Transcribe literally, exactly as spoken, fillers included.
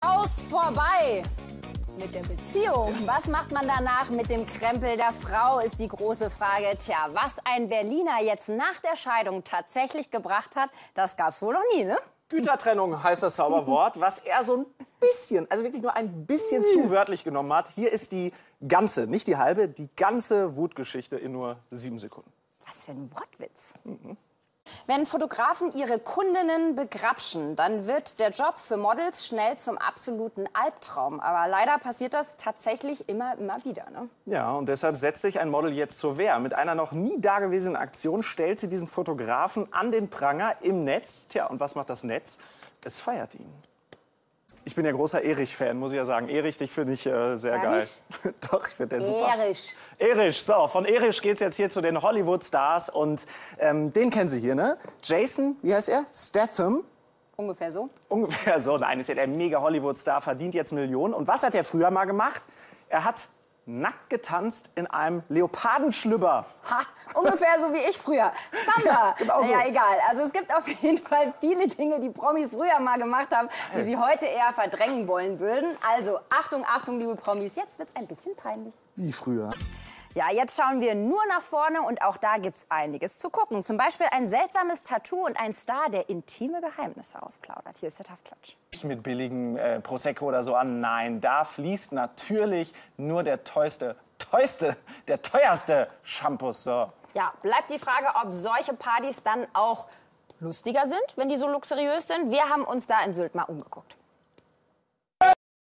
Aus vorbei mit der Beziehung. Was macht man danach mit dem Krempel der Frau, ist die große Frage. Tja, was ein Berliner jetzt nach der Scheidung tatsächlich gebracht hat, das gab's wohl noch nie, ne? Gütertrennung heißt das Zauberwort, was er so ein bisschen, also wirklich nur ein bisschen zu wörtlich genommen hat. Hier ist die ganze, nicht die halbe, die ganze Wutgeschichte in nur sieben Sekunden. Was für ein Wortwitz. Mhm. Wenn Fotografen ihre Kundinnen begrapschen, dann wird der Job für Models schnell zum absoluten Albtraum. Aber leider passiert das tatsächlich immer, immer wieder, ne? Ja, und deshalb setzt sich ein Model jetzt zur Wehr. Mit einer noch nie dagewesenen Aktion stellt sie diesen Fotografen an den Pranger im Netz. Tja, und was macht das Netz? Es feiert ihn. Ich bin ja großer Erich-Fan, muss ich ja sagen. Erich, dich finde ich äh, sehr Gar geil. nicht? Doch, ich finde den super. Erich. Erich, so, von Erich geht's jetzt hier zu den Hollywood-Stars und ähm, den kennen Sie hier, ne? Jason, wie heißt er? Statham. Ungefähr so. Ungefähr so, nein, ist ja der mega Hollywood-Star, verdient jetzt Millionen. Und was hat er früher mal gemacht? Er hat nackt getanzt in einem Leopardenschlüpper. Ha, ungefähr so wie ich früher. Samba. Ja, genau so. Ja, egal. Also es gibt auf jeden Fall viele Dinge, die Promis früher mal gemacht haben, die sie heute eher verdrängen wollen würden. Also Achtung, Achtung, liebe Promis, jetzt wird's ein bisschen peinlich. Wie früher? Ja, jetzt schauen wir nur nach vorne und auch da gibt's einiges zu gucken. Zum Beispiel ein seltsames Tattoo und ein Star, der intime Geheimnisse ausplaudert. Hier ist der Taftklatsch. Mit billigem äh, Prosecco oder so an. Nein, da fließt natürlich nur der teuerste, teuerste, der teuerste Shampoo. So. Ja, bleibt die Frage, ob solche Partys dann auch lustiger sind, wenn die so luxuriös sind. Wir haben uns da in Sylt mal umgeguckt.